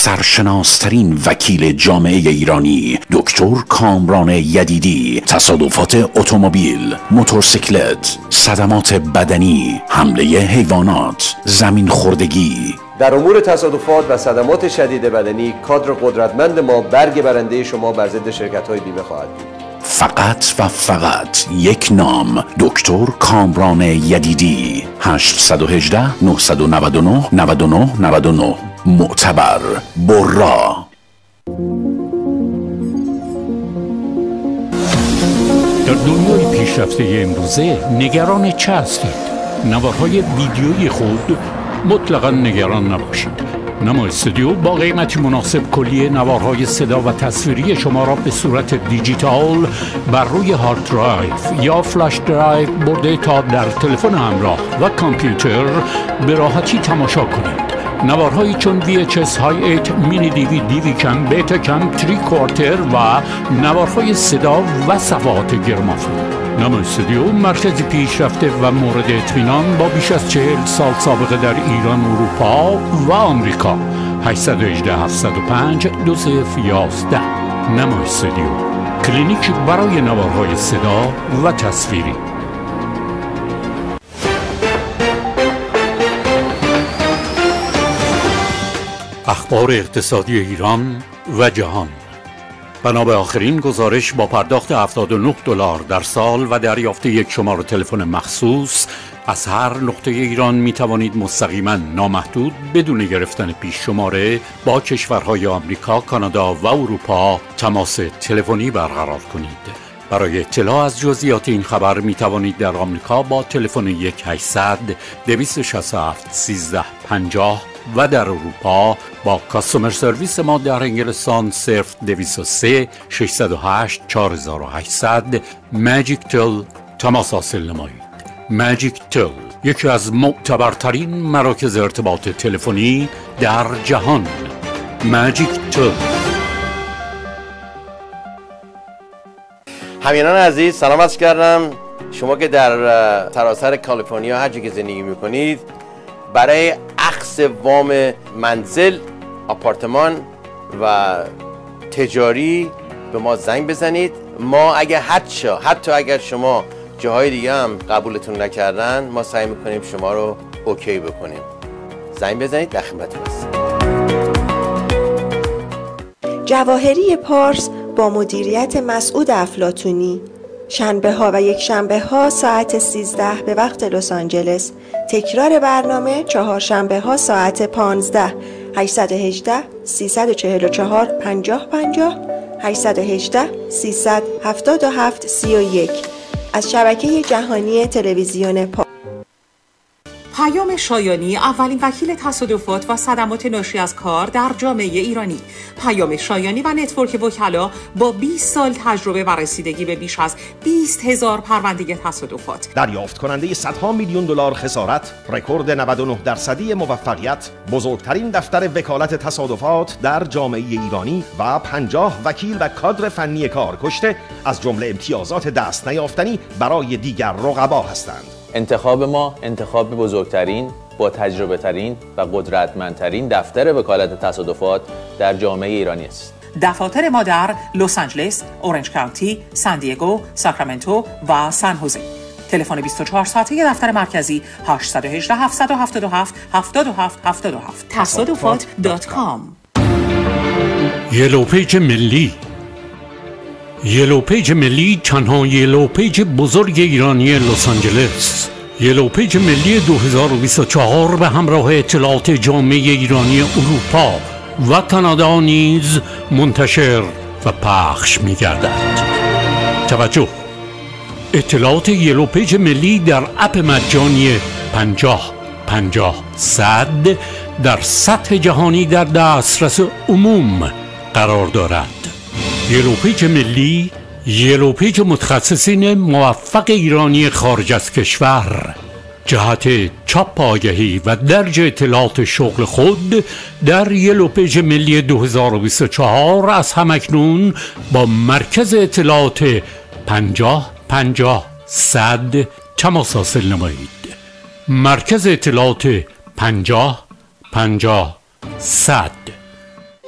سرشناسترین وکیل جامعه ایرانی دکتر کامران یدیدی، تصادفات اتومبیل، موتورسیکلت، صدمات بدنی، حمله حیوانات، زمین خوردگی. در امور تصادفات و صدمات شدید بدنی کادر قدرتمند ما برگ برنده شما بر ضد شرکت‌های بیمه خواهد بود. فقط و فقط یک نام، دکتر کامران یدیدی. 818 999 99 99. معتبر، برا. در دنیای پیشرفته امروزه نگران چه هستید؟ نوارهای ویدیویی خود مطلقا نگران نباشید. نما استودیو با قیمتی مناسب کلیه نوارهای صدا و تصویری شما را به صورت دیجیتال بر روی هارد درایو یا فلاش درایو برده تا در تلفن همراه و کامپیوتر به راحتی تماشا کنید. نوارهایی چون VHS های 8 مینی DVD کم، بیتا کم، 3/4 و نوارهای صدا و صفحات گرامافون. نما استودیو مرکزی پیشرفته و مورد اطمینان با بیش از 40 سال سابقه در ایران، اروپا و آمریکا. 818 705 2011. نما استودیو، کلینیک برای نوارهای صدا و تصویری. اخبار اقتصادی ایران و جهان. بنا به آخرین گزارش با پرداخت $79 در سال و دریافت یک شماره تلفن مخصوص از هر نقطه ایران می توانید مستقیما نامحدود بدون گرفتن پیش شماره با کشورهای آمریکا، کانادا و اروپا تماس تلفنی برقرار کنید. برای اطلاع از جزئیات این خبر می توانید در آمریکا با تلفن 1-800-267-1350 و در اروپا با کاستومر سرویس ما در انگلستان 0203 608 4800 ماجیک تل تماس حاصل نمایید. ماجیک تل یکی از معتبرترین مراکز ارتباط تلفنی در جهان. ماجیک تل. همینان عزیز، سلام عرض کردم. شما که در سراسر کالیفرنیا هر جا که زندگی میکنید، برای اخذ وام منزل، آپارتمان و تجاری به ما زنگ بزنید. ما اگه حتی اگر شما جاهای دیگه هم قبولتون نکردن، ما سعی میکنیم شما رو اوکی بکنیم. زنگ بزنید، در خدمتتون هستیم. جواهری پارس با مدیریت مسعود افلاطونی، شنبه ها و یک شنبه ها ساعت 13 به وقت لس آنجلس. تکرار برنامه چهارشنبه ها ساعت 15. 818 344 5050 818 377 31 از شبکه جهانی تلویزیون پیام شایانی، اولین وکیل تصادفات و صدمات ناشی از کار در جامعه ایرانی. پیام شایانی و نتورک وکلا با 20 سال تجربه و رسیدگی به بیش از 20,000 پرونده تصادفات، دریافت کننده صدها میلیون دلار خسارت، رکورد 99% موفقیت، بزرگترین دفتر وکالت تصادفات در جامعه ایرانی و 50 وکیل و کادر فنی کار کشته، از جمله امتیازات دست نیافتنی برای دیگر رقبا هستند. انتخاب ما انتخاب بزرگترین، با تجربه ترین و قدرتمندترین دفتر وکالت تصادفات در جامعه ایرانی است. دفاتر ما در لس آنجلس، اورنج کانتی، سان دیگو، ساکرامنتو و سان هوزه. تلفن 24 ساعته دفتر مرکزی 818 777 7777 تصادفات.com. یلو پیج ملی. یلو پیج ملی تنها یلو پیج بزرگ ایرانی لس آنجلس. یلو پیج ملی 2024 به همراه اطلاعات جامعه ایرانی اروپا و کانادا نیز منتشر و پخش می گردد. توجه! اطلاعات یلو پیج ملی در اپ مجانی 50-50-100 در سطح جهانی در دسترس عموم قرار دارد. یلو پیج ملی، یلو پیج متخصصین موفق ایرانی خارج از کشور. جهت چاپ آگهی و درج اطلاعات شغل خود در یلو پیج ملی 2024 از همکنون با مرکز اطلاعات 50-50-100 تماس حاصل نمایید. مرکز اطلاعات 50-50-100.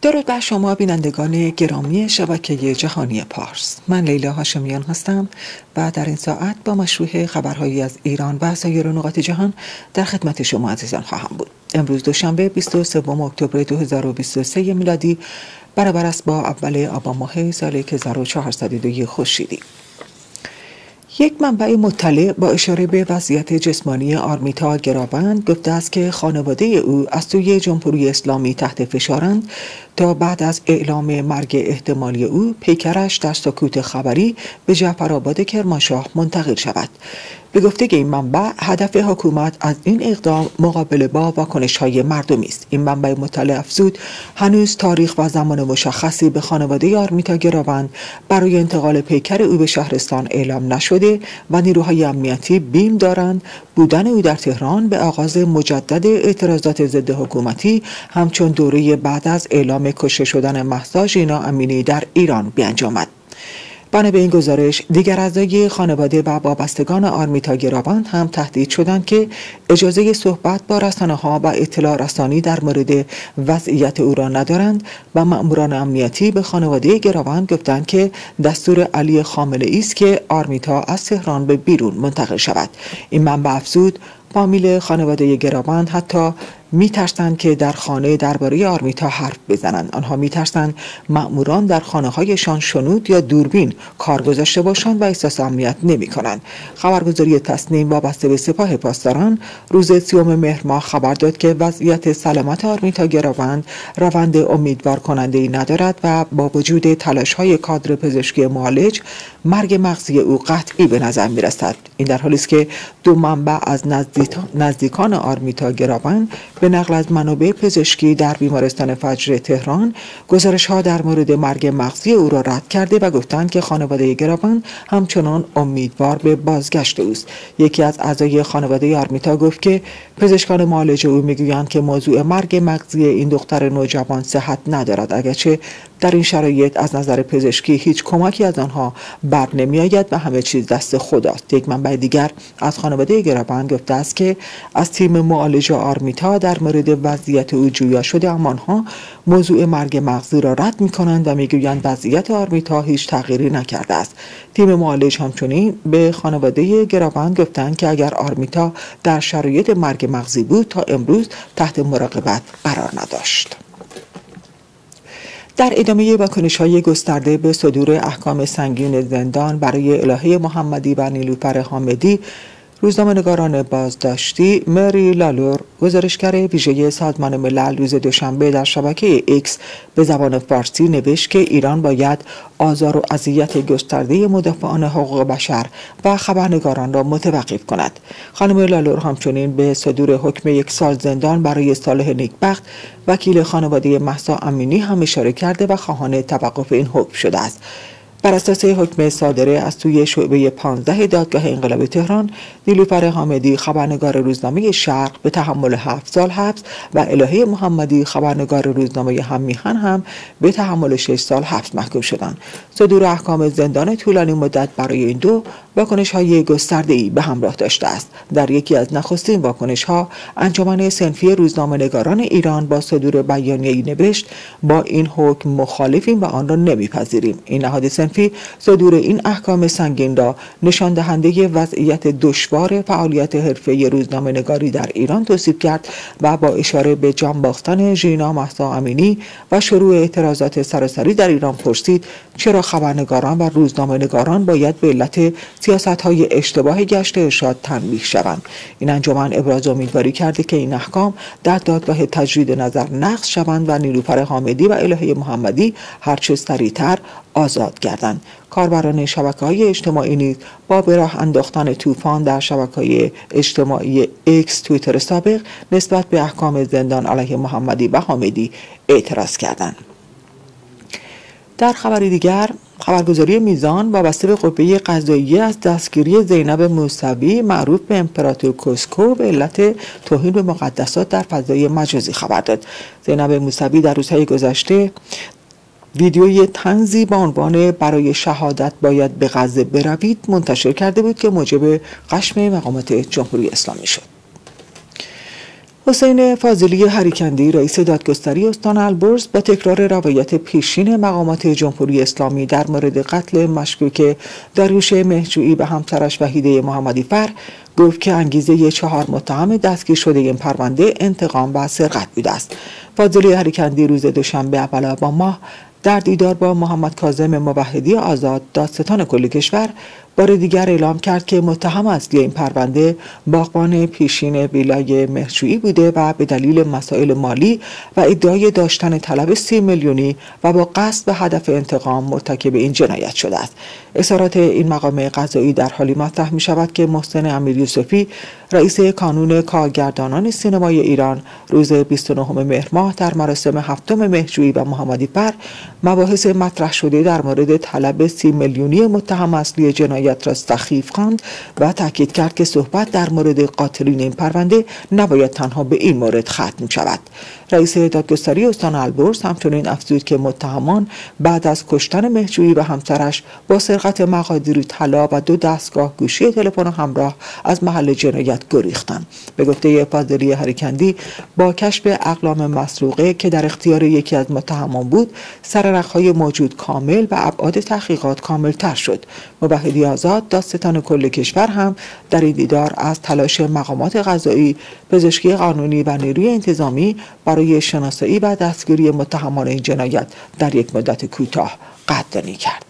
درود بر شما بینندگان گرامی شبکه جهانی پارس. من لیلا هاشمیان هستم و در این ساعت با مشروع خبرهایی از ایران و سایر نقاط جهان در خدمت شما عزیزان خواهم بود. امروز دوشنبه 23 اکتبر 2023 میلادی برابر است با اول آبان ماه سال 1402 خورشیدی. یک منبع مطلع با اشاره به وضعیت جسمانی آرمیتا گراوند گفته است که خانواده او از سوی جمهوری اسلامی تحت فشارند تا بعد از اعلام مرگ احتمالی او پیکرش در سکوت خبری به جعفرآباد کرمانشاه منتقل شود. به گفته این منبع هدف حکومت از این اقدام مقابله با واکنش‌های مردمی است. این منبع مطلع افزود هنوز تاریخ و زمان مشخصی به خانواده آرمیتا گراوند برای انتقال پیکر او به شهرستان اعلام نشده و نیروهای امنیتی بیم دارند بودن او در تهران به آغاز مجدد اعتراضات ضد حکومتی همچون دوره بعد از اعلام کشته شدن مهسا ژینا امینی در ایران بیانجامد. بنا به این گزارش دیگر اعضای خانواده و وابستگان آرمیتا گراوند هم تهدید شدند که اجازه صحبت با رسانه‌ها و اطلاع رسانی در مورد وضعیت او را ندارند و مأموران امنیتی به خانواده گراوند گفتند که دستور علی خامنه‌ای است که آرمیتا از تهران به بیرون منتقل شود. این منبع افزود فامیل خانواده گراوند حتی می‌ترسند که در خانه درباره آرمیتا حرف بزنند. آنها می‌ترسند مأموران در خانه‌هایشان شنود یا دوربین کار گذاشته باشند و احساس امنیت نمی‌کنند. خبرگزاری تصنیم وابسته به سپاه پاسداران روز 30 مهر ماه خبر داد که وضعیت سلامت آرمیتا گراوند روند امیدوار کننده‌ای ندارد و با وجود تلاش‌های کادر پزشکی معالج مرگ مغزی او قطعی به نظر می‌رسد. این در حالی است که دو منبع از نزدیکان آرمیتا گراوند به نقل از منابع پزشکی در بیمارستان فجر تهران گزارش‌ها در مورد مرگ مغزی او را رد کرده و گفتند که خانواده گراوند همچنان امیدوار به بازگشت اوست. یکی از اعضای خانواده آرمیتا گفت که پزشکان معالج او میگویند که موضوع مرگ مغزی این دختر نوجوان صحت ندارد، اگرچه در این شرایط از نظر پزشکی هیچ کمکی از آنها بر نمی‌آید و همه چیز دست خداست. یک منبع دیگر از خانواده گراوند گفته است که از تیم معالج آرمیتا در مورد وضعیت او جویا شده، اما آنها موضوع مرگ مغزی را رد می‌کنند و میگویند وضعیت آرمیتا هیچ تغییری نکرده است. تیم معالج همچنین به خانواده گراوند گفتند که اگر آرمیتا در شرایط مرگ مغزی بود تا امروز تحت مراقبت قرار نداشت. در ادامه واکنش‌های گسترده به صدور احکام سنگین زندان برای الهه محمدی و نیلوفر حامدی، روزنامه‌نگاران بازداشتی مری لالور، گزارشگر ویژه سازمان ملل، روز دوشنبه در شبکه ایکس به زبان فارسی نوشت که ایران باید آزار و اذیت گسترده مدافعان حقوق بشر و خبرنگاران را متوقف کند. خانم لالور همچنین به صدور حکم 1 سال زندان برای صالح نیکبخت، وکیل خانواده مهسا امینی هم اشاره کرده و خواهان توقف این حکم شده است. بر اساس حکم صادره از سوی شعبه 15 دادگاه انقلاب تهران، نیلوفر حامدی خبرنگار روزنامه شرق به تحمل 7 سال حبس و الهه محمدی خبرنگار روزنامه هممیهن هم به تحمل 6 سال حبس محکوم شدند. صدور احکام زندان طولانی مدت برای این دو واکنش‌های گسترده‌ای به همراه داشته است. در یکی از نخستین واکنش‌ها، انجمن صنفی روزنامه‌نگاران ایران با صدور بیانیه‌ای نوشت: با این حکم مخالفیم و آن را نمی‌پذیریم. این نهاد صنفی صدور این احکام سنگین را نشان دهنده وضعیت دشوار فعالیت حرفه‌ای روزنامه‌نگاری در ایران توصیف کرد و با اشاره به جان باختن ژینا مهسا امینی و شروع اعتراضات سراسری در ایران پرسید چرا خبرنگاران و روزنامه‌نگاران باید به علت سیاست‌های اشتباه گشت ارشاد تنبیه شوند. این انجمن ابراز امیدواری کرده که این احکام در دادگاه تجدید نظر نقض شوند و نیلوفر حامدی و الهه محمدی هرچه سریعتر آزاد گردند. کاربران شبکه‌های اجتماعی نیز با به راه انداختن طوفان در شبکه‌های اجتماعی ایکس توییتر سابق نسبت به احکام زندان علیه محمدی و حامدی اعتراض کردند. در خبری دیگر، خبرگزاری میزان وابسته به قوه قضاییه از دستگیری زینب موسوی معروف به امپراتور کوسکو به علت توهین به مقدسات در فضای مجازی خبر داد. زینب موسوی در روزهای گذشته ویدیوی طنزی با عنوان برای شهادت باید به غزه بروید منتشر کرده بود که موجب خشم مقامات جمهوری اسلامی شد. حسین فاضلی هریکندی رئیس دادگستری استان البرز با تکرار روایت پیشین مقامات جمهوری اسلامی در مورد قتل مشکوک داریوش مهرجویی به همسرش وحیده محمدی فر گفت که انگیزه 4 متهم دستگیر شده این پرونده انتقام و سرقت بوده است. فاضلی هریکندی روز دوشنبه اول آبان ماه در دیدار با محمد کاظم موحدی آزاد دادستان کل کشور بار دیگر اعلام کرد که متهم اصلی این پرونده باغبان پیشین ویلای مهرجویی بوده و به دلیل مسائل مالی و ادعای داشتن طلب 30 میلیونی و با قصد به هدف انتقام مرتکب این جنایت شده است. اظهارات این مقام قضایی در حالی مطرح می شود که محسن امیریوسفی رئیس کانون کارگردانان سینمای ایران روز 29 مهر ماه در مراسم 7 مهرجویی و محمدی فر مباحث مطرح شده در مورد طلب 30 میلیونی متهم اصلی جنایت را سخیف خواند و تاکید کرد که صحبت در مورد قاتلین این پرونده نباید تنها به این مورد ختم شود. رئیس دادگستری استان البرز همچنین افزود که متهمان بعد از کشتن مهرجویی و همسرش با سرقت مقادیر طلا و 2 دستگاه گوشی تلفن همراه از محل جنایت گریختند. به گفته فاضلی هریکندی با کشف اقلام مسروقه که در اختیار یکی از متهمان بود، سرنخ‌های موجود کامل و ابعاد تحقیقات کامل‌تر شد. موحدی آزاد دادستان کل کشور هم در این دیدار از تلاش مقامات قضایی، پزشکی قانونی و نیروی انتظامی برای شناسایی و دستگیری متهمان این جنایت در یک مدت کوتاه قدردانی کرد.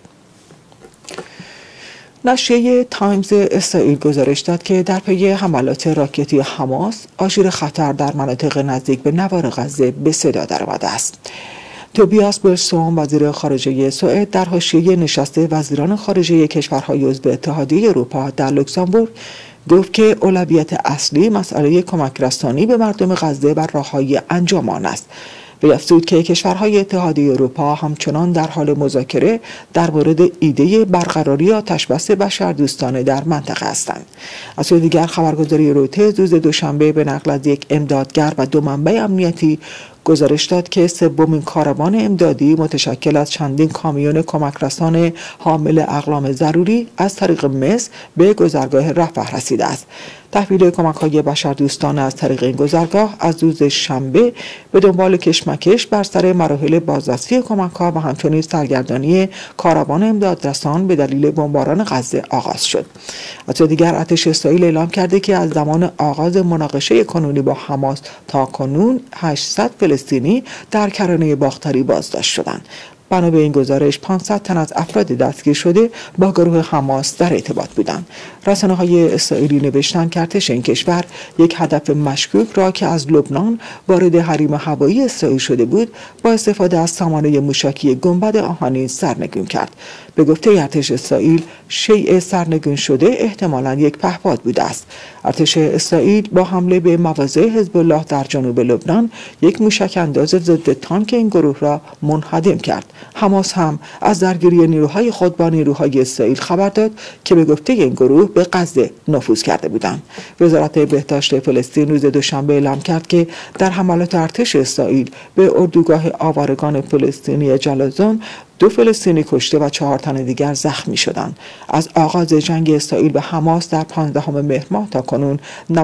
نشریه تایمز اسرائیل گزارش داد که در پی حملات راکتی حماس آژیر خطر در مناطق نزدیک به نوار غزه به صدا درآمده است. توبیاس برسوم وزیر خارجه سوئد در حاشیه نشست وزیران خارجه کشورهای عضو اتحادیه اروپا در لوکزامبورگ گفت که اولویت اصلی مسئله کمک رسانی به مردم غزه و راههای انجام آن است. وی افزود که کشورهای اتحادیه اروپا همچنان در حال مذاکره در مورد ایده برقراری آتشبس بشردوستانه در منطقه هستند. از سوی دیگر خبرگزاری رویترز روز دوشنبه به نقل از یک امدادگر و 2 منبع امنیتی گزارش داد که 3مین کاروان امدادی متشکل از چندین کامیون کمک رسان حامل اقلام ضروری از طریق مصر به گذرگاه رفح رسیده است. تحویل کمک‌های بشردوستانه از طریق این گذرگاه از روز شنبه به دنبال کشمکش بر سر مراحل بازرسی کمک‌ها و همچنین سرگردانی کاروان امدادرسان به دلیل بمباران غزه آغاز شد. از سوی دیگر ارتش اسرائیل اعلام کرده که از زمان آغاز مناقشه کنونی با حماس تا کنون 800 فلسطینی در کرانه باختری بازداشت شدند. بنا به این گزارش 500 تن از افراد دستگیر شده با گروه حماس در ارتباط بودند. رسانه‌های اسرائیلی نوشتند که ارتش این کشور یک هدف مشکوک را که از لبنان وارد حریم هوایی اسرائیل شده بود با استفاده از سامانه موشکی گنبد آهنین سرنگون کرد. به گفته ارتش اسرائیل شیء سرنگون شده احتمالاً یک پهپاد بوده است. ارتش اسرائیل با حمله به مواضع حزب الله در جنوب لبنان یک موشک انداز ضد تانک این گروه را منهدم کرد. حماس هم از درگیری نیروهای خود با نیروهای اسرائیل خبر داد که به گفته این گروه به غزه نفوذ کرده بودند. وزارت بهداشت فلسطین روز دوشنبه اعلام کرد که در حملات ارتش اسرائیل به اردوگاه آوارگان فلسطینی جلازون 2 فلسطینی کشته و 4 تن دیگر زخمی شدند. از آغاز جنگ اسرائیل به حماس در 15 مهر ماه تا کنون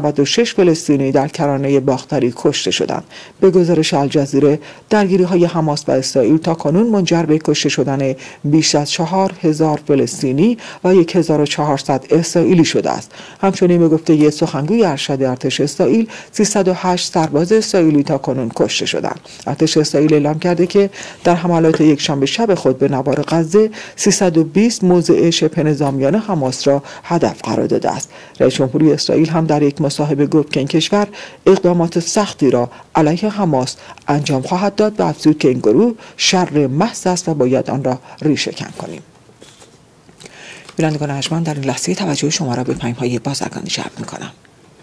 96 فلسطینی در کرانه باختری کشته شدند. به گزارش الجزیره درگیری‌های حماس و اسرائیل تا کنون منجر به کشته شدن بیش از 4000 فلسطینی و 1400 اسرائیلی شده است. همچنین به گفته سخنگوی ارشد ارتش اسرائیل 308 سرباز اسرائیلی تا کنون کشته شدند. ارتش اسرائیل اعلام کرده که در حملات یکشنبه شب خود به نوار غزه 320 موضع شبه نظامیان حماس را هدف قرار داده است. رئیس جمهوری اسرائیل هم در یک مصاحبه گفت که این کشور اقدامات سختی را علیه حماس انجام خواهد داد و افزود که این گروه شر محض است و باید آن را ریشه‌کن کنیم. بینندگان ارجمند، در این لحظه توجه شما را به پیام‌های بازرگانی جلب می‌کنم.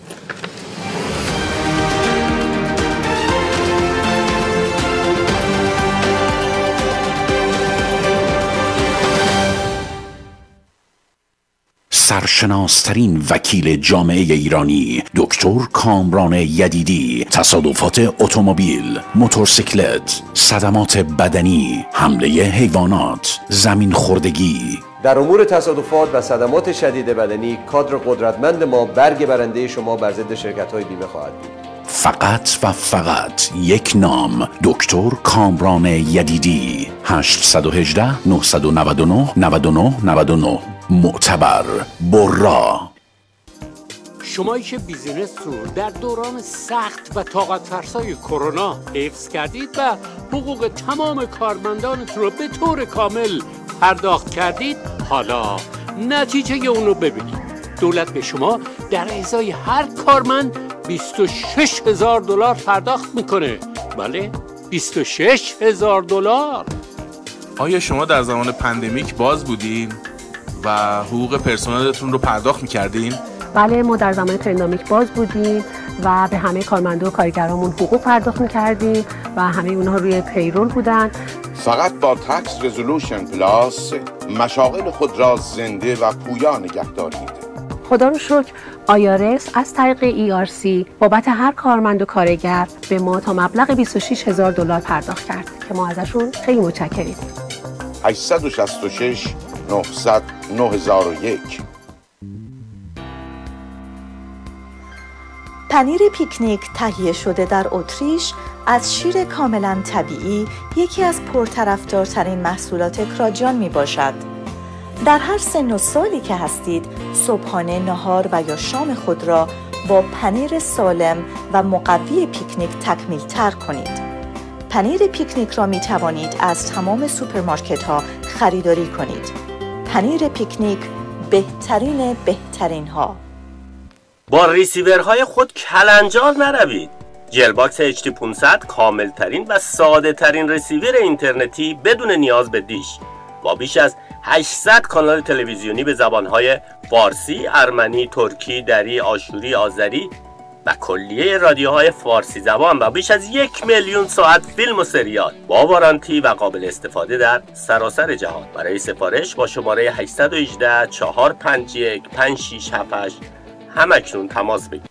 سرشناسترین وکیل جامعه ایرانی دکتر کامران یدیدی، تصادفات اتومبیل، موتورسیکلت، صدمات بدنی، حمله حیوانات، زمین خوردگی. در امور تصادفات و صدمات شدید بدنی کادر قدرتمند ما برگ برنده شما بر ضد شرکت‌های بیمه خواهد بود. فقط و فقط یک نام، دکتر کامران یدیدی. 818 999 99 99. معتبر، برا. شمایی که بیزینس رو در دوران سخت و طاقت فرسای کرونا حفظ کردید و حقوق تمام کارمندانتون رو به طور کامل پرداخت کردید، حالا نتیجه اون رو ببینید. دولت به شما در ازای هر کارمند $26,000 پرداخت میکنه. بله، $26,000. آیا شما در زمان پندمیک باز بودین و حقوق پرسنلتون رو پرداخت میکردین؟ بله، ما در زمان پندمیک باز بودیم و به همه کارمندا و کارگرامون حقوق پرداخت میکردیم و همه اونها روی پیرول بودن. فقط با تکس رزولوشن پلاس مشاغل خود را زنده و پویا نگه دارید. خدا رو شکر IRS از طریق ERC بابت هر کارمند و کارگر به ما تا مبلغ $26,000 پرداخت کرد که ما ازشون خیلی متشکریم. 866 900 9001. پنیر پیکنیک تهیه شده در اتریش از شیر کاملا طبیعی یکی از پرطرفدارترین محصولات کراجیان می باشد. در هر سن و سالی که هستید، صبحانه، نهار و یا شام خود را با پنیر سالم و مقوی پیکنیک تکمیل تر کنید. پنیر پیکنیک را می توانید از تمام سوپرمارکت ها خریداری کنید. پنیر پیکنیک، بهترین ها. با ریسیورهای خود کلنجار نروید. جلباکس HD500 کامل ترین و ساده ترین ریسیور اینترنتی بدون نیاز به دیش، با بیش از 800 کانال تلویزیونی به زبانهای فارسی، ارمنی، ترکی، دری، آشوری، آذری و کلیه رادیوهای فارسی زبان و بیش از 1,000,000 ساعت فیلم و سریال با وارانتی و قابل استفاده در سراسر جهان. برای سفارش با شماره 818 451 5678 همکنون تماس بگیرید.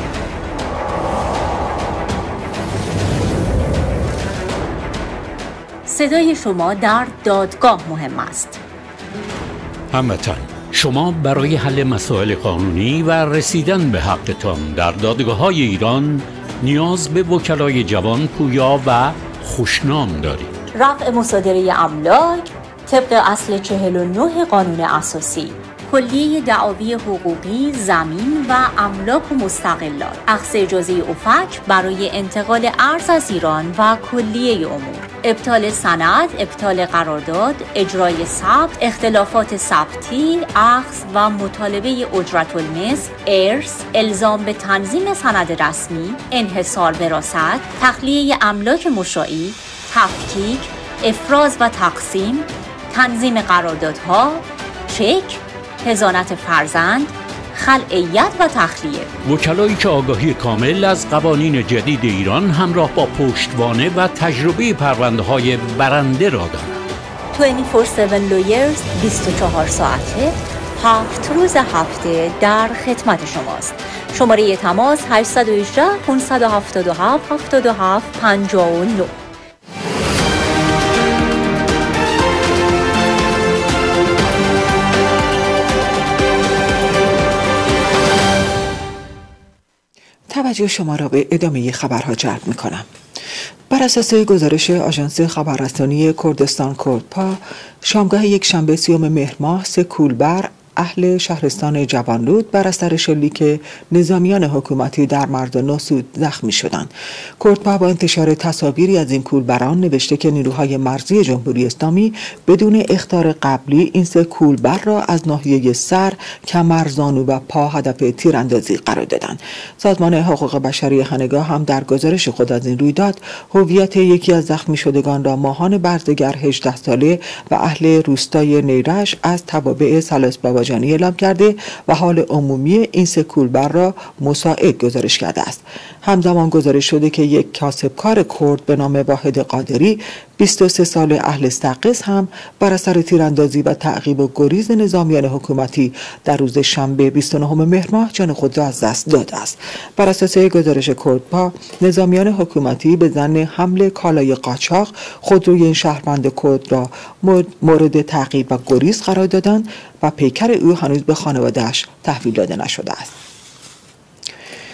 صدای شما در دادگاه مهم است. هموطن، شما برای حل مسائل قانونی و رسیدن به حقتان در دادگاه‌های ایران نیاز به وکلای جوان، پویا و خوشنام دارید. رفع مصادره املاک طبق اصل 49 قانون اساسی، کلیه دعاوی حقوقی، زمین و املاک و مستقلات، اخذ اجازه اوفک برای انتقال ارز از ایران و کلیه امور، ابطال سند، ابطال قرارداد، اجرای ثبت، اختلافات ثبتی، اخذ و مطالبه اجرت المثل، ارث، الزام به تنظیم سند رسمی، انحصار وراثت، تخلیه املاک مشاعی، تفکیک، افراز و تقسیم، تنظیم قراردادها، چک، حضانت فرزند، خلعیت و تخلیه. وکلایی که آگاهی کامل از قوانین جدید ایران همراه با پشتوانه و تجربه پرونده‌های برنده را دارند. 24/7 Lawyers 24 ساعته 7 روز هفته در خدمت شماست. شماره تماس 818 577 77 59. توجه شما را به ادامه خبرها جلب می‌کنم. بر اساس گزارش آژانس خبررسانی کردستان کردپا، شامگاه یک شنبه 30 مهر ماه 3 کولبر اهل شهرستان جوانلود بر اثر شلیک نظامیان حکومتی در مردانو زخمی شدند. کردپا با انتشار تصاویری از این کولبران نوشته که نیروهای مرزی جمهوری اسلامی بدون اخطار قبلی این 3 کولبر را از ناحیه سر، کمر، زانو و پا هدف تیراندازی قرار دادند. سازمان حقوق بشری خانگاه هم در گزارش خود از این رویداد هویت یکی از زخمی شدگان را ماهان برزگر 18 ساله و اهل روستای نیرش از توابع سلاس بابا اعلام کرده و حال عمومی این 3 کولبر را مساعد گزارش کرده است. همزمان گزارش شده که یک کاسبکار کرد به نام واحد قادری 23 ساله اهل سقز هم بر اثر تیراندازی و تعقیب و گریز نظامیان حکومتی در روز شنبه 29 مهر ماه جان خود را از دست داده است. بر اساس گزارش کردپا، نظامیان حکومتی به ظن حمل کالای قاچاق خودروی این شهروند کرد را مورد تعقیب و گریز قرار دادند و پیکر او هنوز به خانواده‌اش تحویل داده نشده است.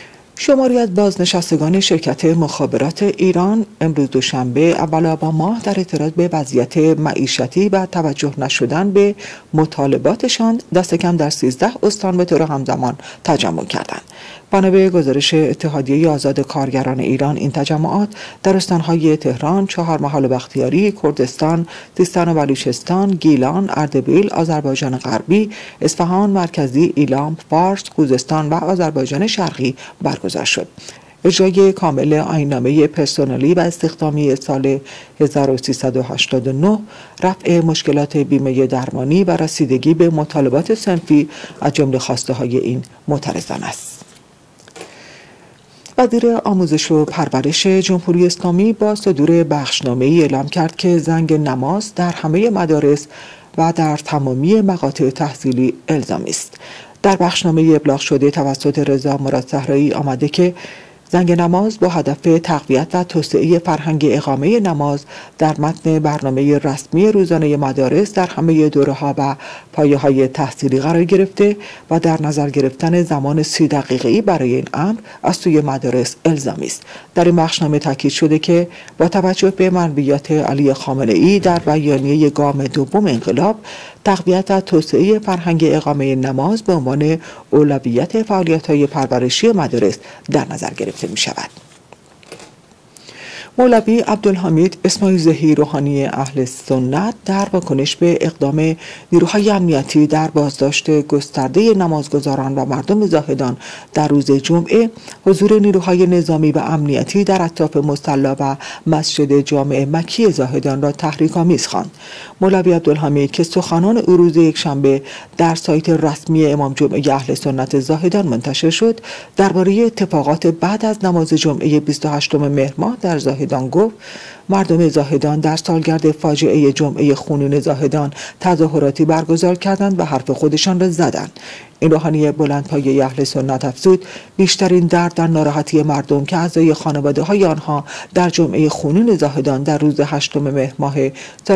شماری از بازنشستگان شرکت مخابرات ایران امروز دوشنبه اول آبان ماه در اعتراض به وضعیت معیشتی و توجه نشدن به مطالباتشان دست کم در 13 استان به طور همزمان تجمع کردند. بنا به گزارش اتحادیه آزاد کارگران ایران، این تجمعات در استانهای تهران، چهارمحال و بختیاری، کردستان، سیستان و بلوچستان، گیلان، اردبیل، آذربایجان غربی، اصفهان مرکزی، ایلام، فارس، خوزستان و آذربایجان شرقی برگزار شد. اجرای کامل آیین‌نامه پرسنلی و استخدامی سال 1389، رفع مشکلات بیمه درمانی و رسیدگی به مطالبات صنفی از جمله خواسته‌های این معترضان است. وزیر آموزش و پرورش جمهوری اسلامی با صدور بخشنامه‌ای اعلام کرد که زنگ نماز در همه مدارس و در تمامی مقاطع تحصیلی الزامی است. در بخشنامه ابلاغ شده توسط رضا مراد صحرایی آمده که زنگ نماز با هدف تقویت و توسعه فرهنگ اقامه نماز در متن برنامه رسمی روزانه مدارس در همه دوره‌ها و پایه‌های تحصیلی قرار گرفته و در نظر گرفتن زمان 30 دقیقه‌ای برای این امر از سوی مدارس الزامی است. در این بخشنامه تاکید شده که با توجه به منویات علی خامنه‌ای در بیانیه گام دوم انقلاب، تقویت و توسعه فرهنگ اقامه نماز به عنوان اولویت فعالیت‌های پرورشی مدارس در نظر گرفته می‌شود. مولوی عبدالحمید اسماعیل زهی روحانی اهل سنت در واکنش به اقدام نیروهای امنیتی در بازداشت گسترده نمازگزاران و مردم زاهدان در روز جمعه، حضور نیروهای نظامی و امنیتی در اطراف مصلی و مسجد جامع مکی زاهدان را تحریک‌آمیز خواند. مولوی عبدالحمید که سخنان او روز یکشنبه در سایت رسمی امام جمعه اهل سنت زاهدان منتشر شد، درباره اتفاقات بعد از نماز جمعه 28 مهر ماه در زاهدان گفت: مردم زاهدان در سالگرد فاجعه جمعه خونین زاهدان تظاهراتی برگزار کردند و حرف خودشان را زدند. این روحانی بلندپایه اهل سنت افزود: بیشترین درد در ناراحتی مردم که اعضای خانواده‌های آنها در جمعه خونین زاهدان در روز 8 مهر ماه سال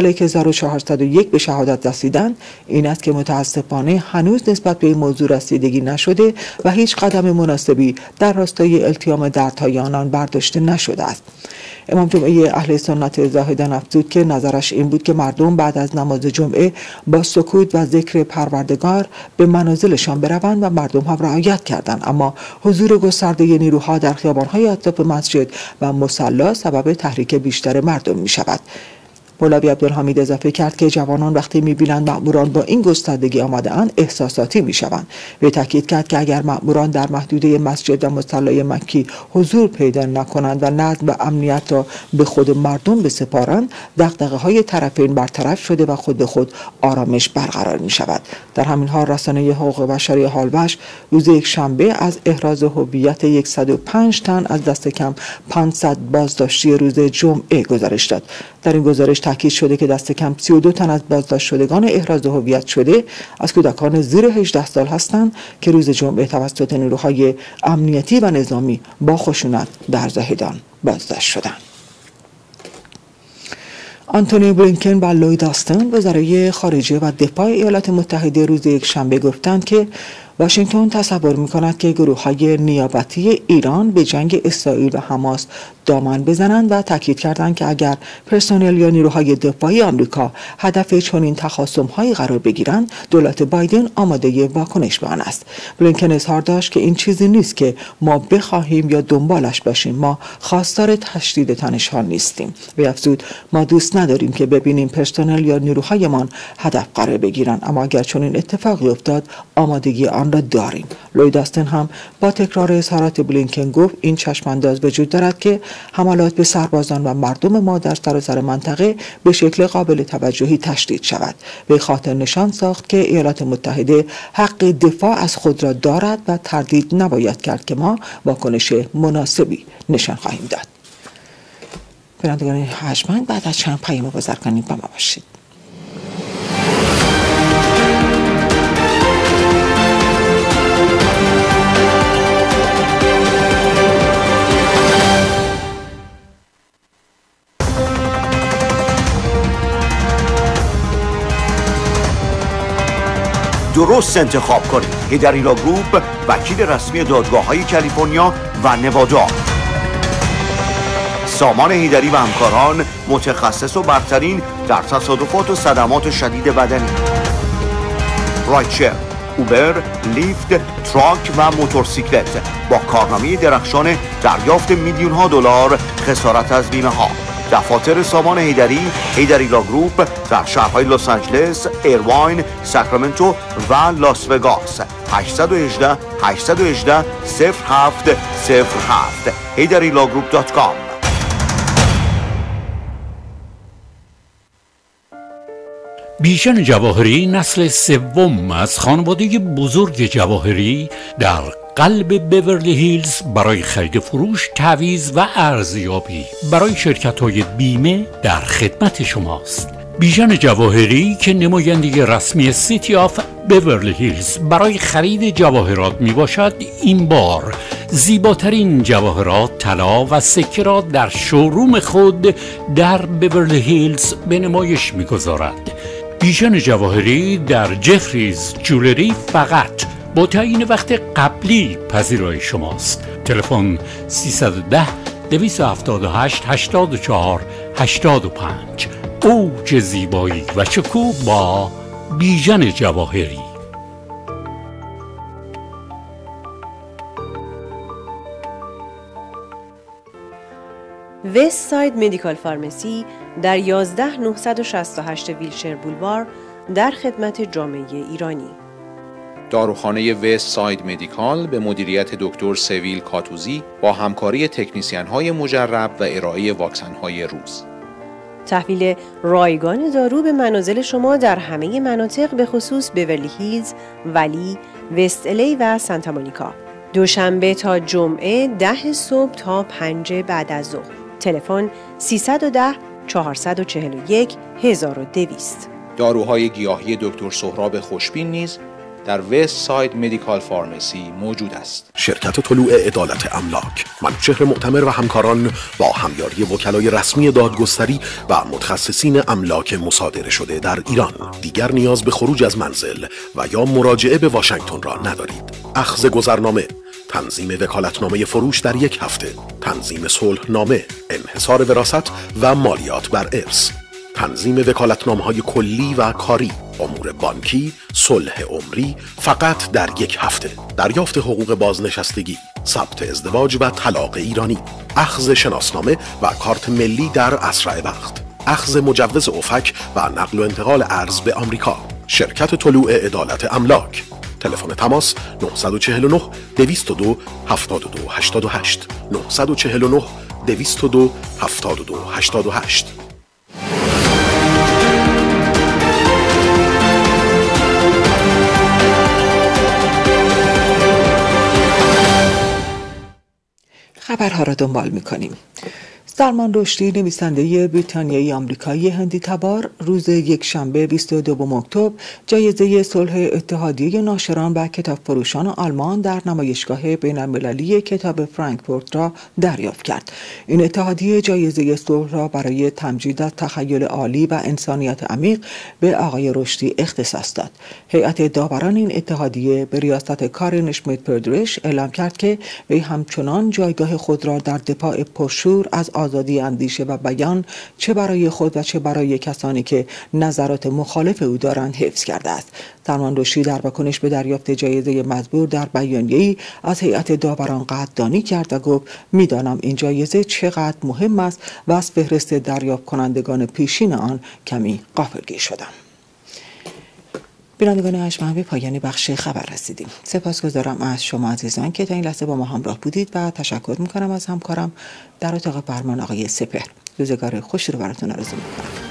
1401 به شهادت رسیدند این است که متاسفانه هنوز نسبت به این موضوع رسیدگی نشده و هیچ قدم مناسبی در راستای التیام دردهای آنان برداشته نشده است. امام جمعه اهل سنت زاهدان افزود که نظرش این بود که مردم بعد از نماز جمعه با سکوت و ذکر پروردگار به منازلشان بروند و مردم هم رعایت کردند، اما حضور گسترده نیروها در خیابان‌های اطراف مسجد و مصلی سبب تحریک بیشتر مردم می شود. مولوی عبدالحمید اضافه کرد که جوانان وقتی می‌بینند مأموران با این گستردگی آمده‌اند احساساتی می‌شوند. وی تاکید کرد که اگر مأموران در محدوده مسجد و مصلی مکی حضور پیدا نکنند و نظم و امنیت را به خود مردم بسپارند، دغدغه‌های طرفین برطرف شده و خود به خود آرامش برقرار می‌شود. در همین حال رسانه حقوق بشری هالوش روز یکشنبه از احراز هویت 105 تن از دست کم 500 بازداشتی روز جمعه گزارش داد. در این گزارش تاکید شده که دست کم 32 تن از بازداشت شدگان احراز هویت شده از کودکان زیر 18 سال هستند که روز جمعه توسط نیروهای امنیتی و نظامی با خشونت در زاهدان بازداشت شدند. آنتونی بلینکن و لوید آستن وزرای خارجه و دفاع ایالات متحده روز یکشنبه گفتند که واشنگتن تصور می‌کند که گروه‌های نیابتی ایران به جنگ اسرائیل و حماس دامن بزنند و تاکید کردند که اگر پرسنل یا نیروهای دفاعی آمریکا هدف چنین تخاصم‌هایی قرار بگیرند، دولت بایدن آماده واکنش به آن است. بلینکن اظهار داشت که این چیزی نیست که ما بخواهیم یا دنبالش باشیم، ما خواستار تشدید تنش‌ها نیستیم. وی افزود: ما دوست نداریم که ببینیم پرسنل یا نیروهایمان هدف قرار بگیرند، اما اگر چنین اتفاقی افتاد آمادگی آن را داریم. لوید آستن هم با تکرار اظهارات بلینکن گفت این چشمانداز وجود دارد که حملات به سربازان و مردم ما در سراسر منطقه به شکل قابل توجهی تشدید شود. به خاطر نشان ساخت که ایالات متحده حق دفاع از خود را دارد و تردید نباید کرد که ما واکنش مناسبی نشان خواهیم داد. بینندگان ارجمند، بعد از چند پیام بازرگانی با ما باشید. درست انتخاب کنید. هیدری لا گروپ، وکیل رسمی دادگاه‌های کالیفرنیا و نوادا. سامان هیدری و همکاران، متخصص و برترین در تصادفات و صدمات شدید بدنی. رایتشر، اوبر، لیفت، تراک و موتورسیکلت با کارنامه درخشان دریافت میلیون‌ها دلار خسارت از بیمه ها. دفاتر سامان هیدری لا گروپ در شهرهای لس آنجلس، ایرواین، ساکرامنتو و لاس وگاس. 818 818 0707 HeyDaddyLawGroup.com. بیژن جواهری نسل سوم از خانواده بزرگ جواهری در قلب بیورلی هیلز برای خرید فروش، تعویض و ارزیابی برای شرکت‌های بیمه در خدمت شماست. بیژن جواهری که نماینده رسمی سیتی آف بیورلی هیلز برای خرید جواهرات می باشد، این بار زیباترین جواهرات، طلا و سکه را در شوروم خود در بیورلی هیلز به نمایش می گذارد. بیژن جواهری در جفریز جولری فقط با تعیین وقت قبلی پذیرای شماست. تلفن 310 278 84 85. اوج زیبایی و شکوه با بیژن جواهری. وست ساید مدیکال فارمسی در 11968 ویلشر بولوار در خدمت جامعه ایرانی. داروخانه وست ساید مدیکال به مدیریت دکتر سویل کاتوزی با همکاری تکنیسیان‌های مجرب و ارائه واکسن‌های روز. تحویل رایگان دارو به منازل شما در همه مناطق، به خصوص بیورلی هیلز، ولی، وست الی و سانتا مونیکا. دوشنبه تا جمعه 10 صبح تا 5 بعد از ظهر. تلفن 310 441 1200. داروهای گیاهی دکتر سهراب خوشبین نیز در وست ساید مدیکال فارمسی موجود است. شرکت طلوع عدالت املاک، منوچهر معتمر و همکاران با همیاری وکلای رسمی دادگستری و متخصصین املاک مصادره شده در ایران دیگر نیاز به خروج از منزل و یا مراجعه به واشنگتن را ندارید. اخذ گذرنامه، تنظیم وکالتنامه فروش در 1 هفته، تنظیم صلحنامه، انحصار وراثت و مالیات بر ارث، تنظیم وکالتنامه‌های کلی و کاری، امور بانکی، صلح عمری فقط در 1 هفته، دریافت حقوق بازنشستگی، ثبت ازدواج و طلاق ایرانی، اخذ شناسنامه و کارت ملی در اسرع وقت، اخذ مجوز افک و نقل و انتقال ارز به آمریکا. شرکت طلوع عدالت املاک. تلفن تماس 949 202 72 88 949 202 72 88. خبرها را دنبال می‌کنیم. سلمان رشدی، نویسنده بریتانیایی آمریکایی هندی تبار، روز یکشنبه 22 اکتبر جایزه صلح اتحادیه ناشران و کتاب فروشان آلمان در نمایشگاه بین‌المللی کتاب فرانکفورت را دریافت کرد. این اتحادیه جایزه صلح را برای تمجید از تخیل عالی و انسانیت عمیق به آقای رشدی اختصاص داد. هیئت داوران این اتحادیه به ریاست کارین اشمیت پردریش اعلام کرد که وی همچنان جایگاه خود را در دفاع پرشور از آزادی اندیشه و بیان چه برای خود و چه برای کسانی که نظرات مخالف او دارند حفظ کرده است. سلمان رشدی در واکنش به دریافت جایزه مزبور در بیانیه‌ای از هیئت داوران قدردانی کرد و گفت می‌دانم این جایزه چقدر مهم است و از فهرست دریافت کنندگان پیشین آن کمی غافلگیر شدم. بینندگان ارجمند، به پایان بخش خبر رسیدیم. سپاسگزارم از شما عزیزان که تا این لحظه با ما همراه بودید و تشکر می‌کنم از همکارم در اتاق برنامه آقای سپهر. روزگار خوشی رو براتون آرزو می‌کنم.